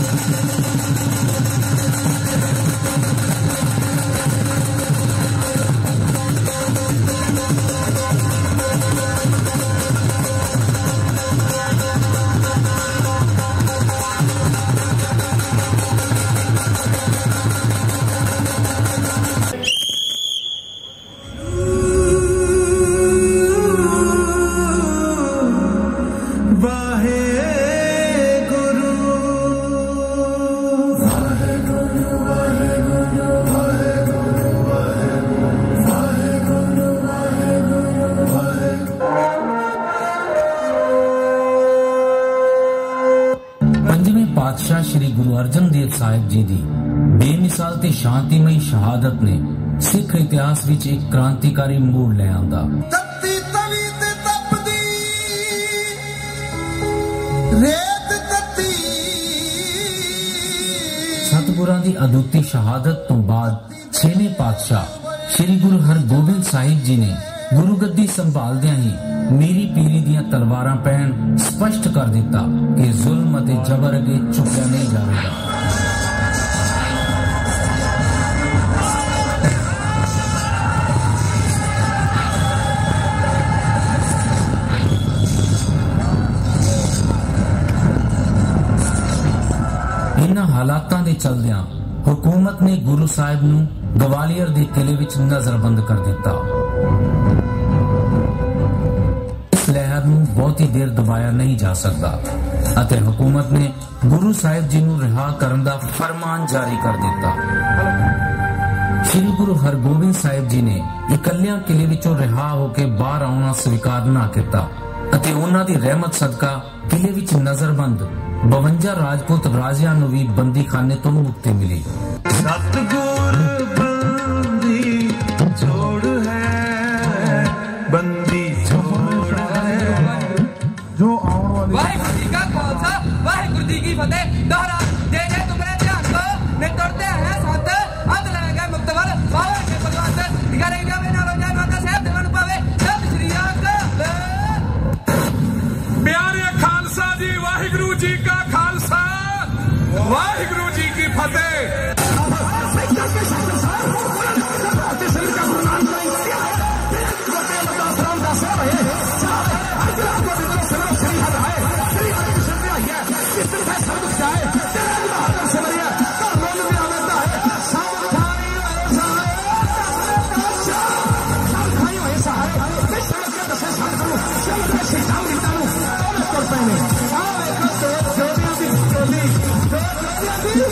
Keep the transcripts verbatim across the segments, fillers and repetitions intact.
पातशाह श्री गुरु अर्जन देव साहिब जी दी बेमिसाल ते शांतिमई शहादत ने सिख इतिहास विच एक क्रांतिकारी मोड़ ले आंदा। तपती तवी ते तपदी रेत तती सतगुरां दी अदुੱਤੀ शहादत तो बाद छेवें पातशाह श्री गुरु हरगोबिंद साहिब जी ने गुरु गद्दी संभालदियां ही मेरी पीरी दियां तलवारां पैण स्पष्ट कर दिता कि जुल्म अते जबर अगे झुकिया नहीं जाएगा। इन्हां हालातां दे चलदियां हुकूमत ने गुरु साहिब नूं गवालियर दे किले विच नजरबंद कर दिता। इस लहर नूं बहुती देर दबाया नहीं जा सकता अते हुकूमत ने गुरु साहिब जी नूं रिहा करन दा फरमान जारी कर दिता। श्री गुरु हरगोबिंद साहिब जी ने इकल्लियां किले विचों रिहा होके बाहर आउणा स्वीकार ना किता अते उन्हां दी रहमत सदका किले विच नजरबंद बवंजा राजपूत राजियां नूं भी बंदी खाने तो मुक्ति मिली। सतगुर बंदी छोड़ है, बंदी छोड़ है जो आने वाली वाहिगुरु जी का खालसा वाहिगुरु जी की फतेह। दोहरा दे दे तुमरे ध्यान को नितरते हैं संत अंत लगे मुक्तवर बाबा के भगवंत दिखारे जावे ना रोजा माता साहब देवन पावे सत श्री अकाल। प्यारे खालसा जी वाहिगुरु जी का खालसा वाहिगुरु जी की फतेह। Yeah.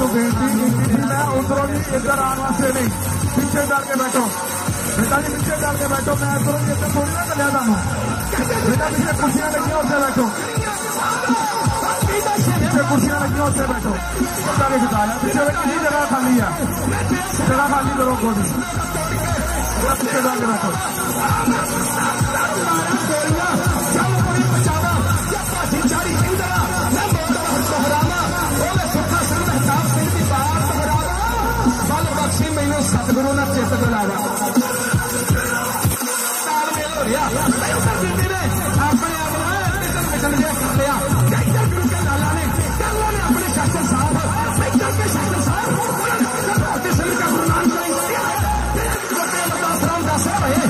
बेनती की थी मैं उधरों जी इधर आने वास्ते नहीं, पीछे डर के बैठो बेटा जी, पीछे डर के बैठो। मैं उधरों जी इधर थोड़ी ना कलिया थानू बेटा, पीछे कुर्सियां लगी उससे बैठो, पीछे कुर्सियां लगी उससे बैठो। पता नहीं बताया पीछे किसी जगह खाली है, जगह खाली करो कोई, पीछे डर के बैठो। सतगुरु ने चेत बुलावा अपने मिशन दिया कर लिया गुरु के लाला ने कर लो ने अपने शास्त्र साहब के शास्त्र साहब शरीर का गुरु नानक दास रामदास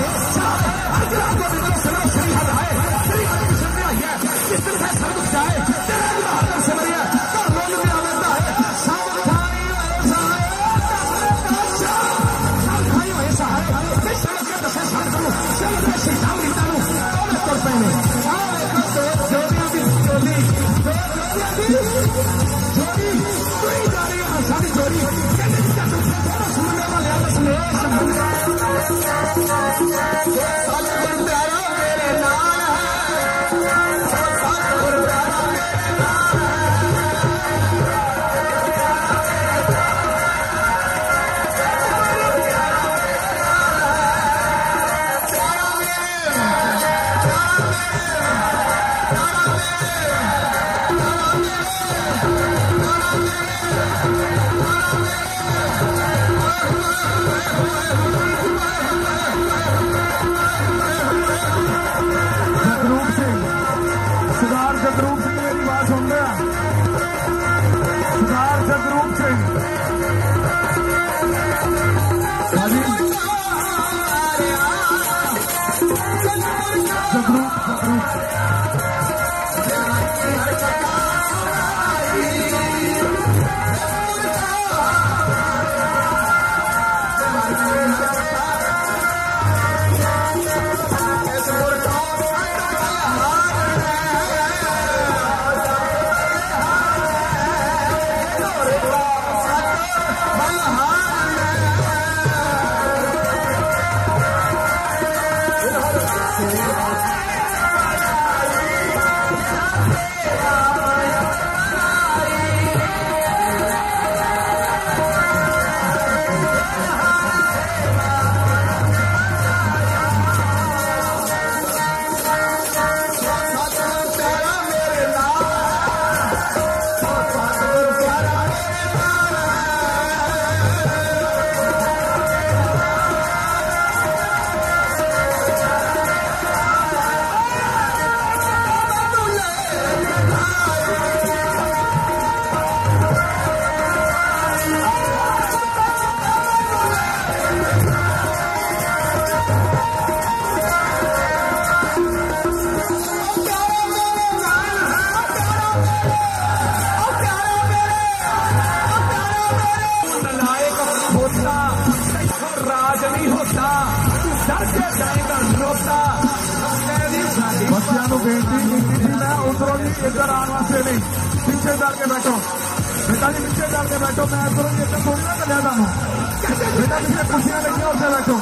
इधर आने वास्ते नहीं, पीछे डर के बैठो बेटा जी, पीछे डर के बैठो। मैं उधरों जी इधर थोड़ी ना कलिया थानू बेटा, पीछे कुर्सियां लगी उससे बैठो,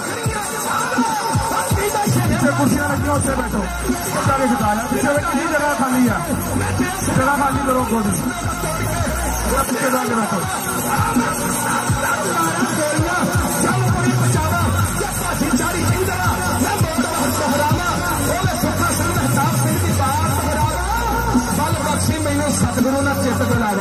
पीछे कुर्सियां लगी उससे बैठो। पता नहीं बताया पीछे किसी जगह खाली है, जगह खाली करो कोई, पीछे डर के बैठो। सतगुरु ने चेत बुलावा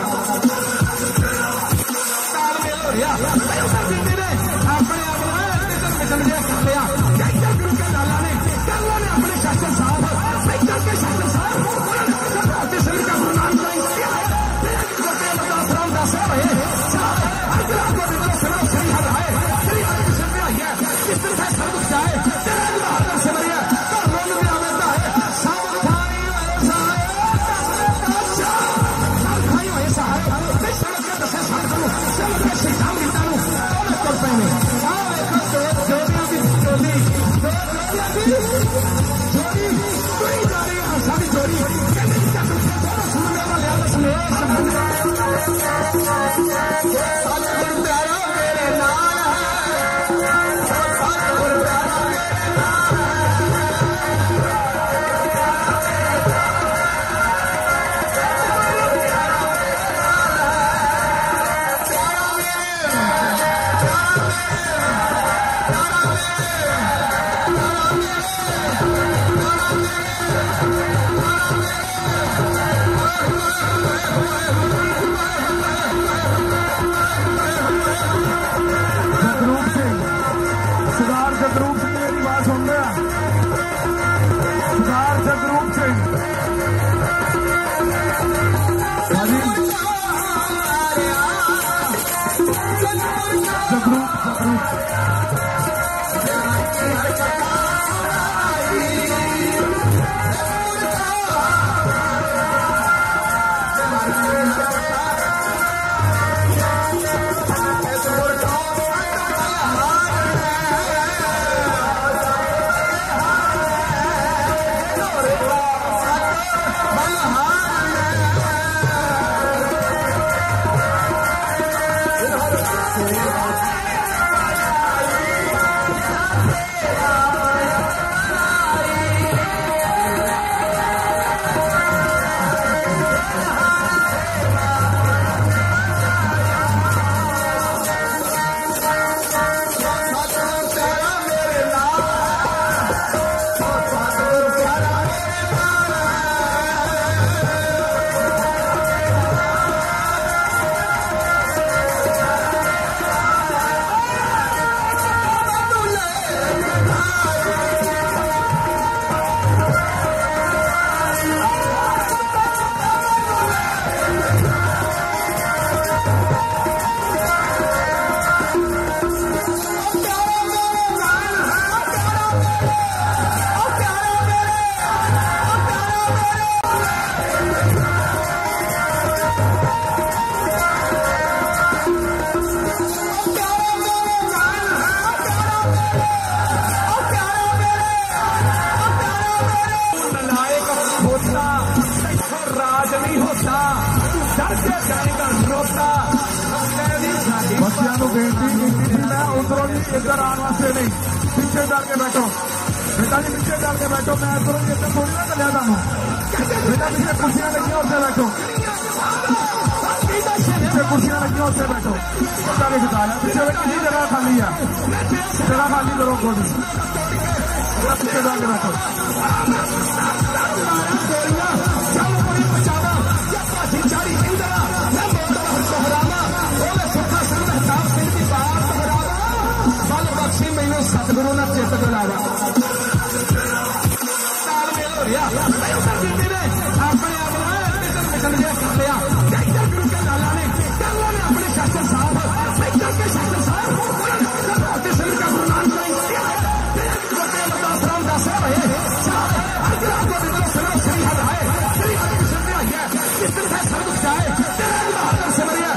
अपने मिशन दिया कर लिया गुरु के लाला ने कर लो ने अपने शास्त्र साहब के शास्त्र साहब शरीर का गुरु नानक दास रामदास जगरूप सिंह मेरी बात सुन रहे हैं? सरदार जगरूप सिंह जगरूप जगरूप इधर आने वास्ते नहीं, पीछे डर के बैठो बेटा जी, पीछे डर के बैठो। मैं इधरों जी इधर थोड़ी ना कलिया था बेटा, पीछे कुर्सियां लगी उससे बैठो, पीछे कुर्सियां लगी उससे बैठो। पता नहीं बता रहा पीछे किसी जगह खाली है, जगह खाली करो खुद, पीछे डर के बैठो। सतगुरु ने चित दिलावा तालमेल हो रहा अपने आप निकल गया कर लिया गुरु के लाला ने लाला ने अपने शास्त्र साहब के शास्त्र साहब का गुरु नानक रामदास साहब है श्री हर है श्री हर किस तरह से सब कुछ है से बढ़िया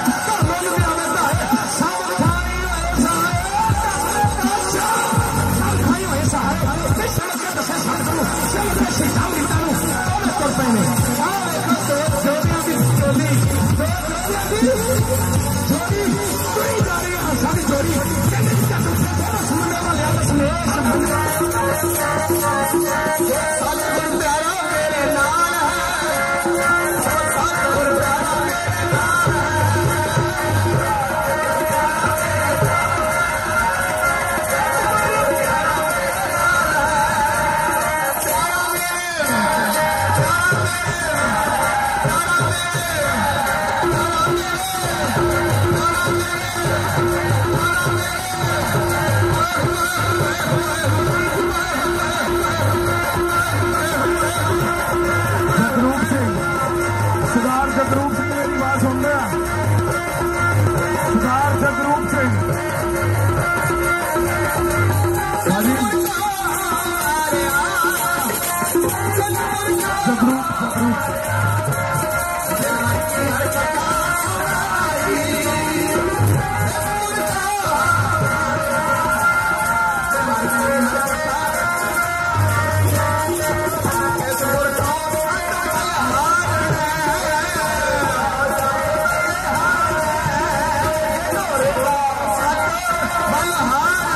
जगरूप सिंह मेरी बात सुन रहे हैं? सरदार जगरूप सिंह जगरूप जगरूप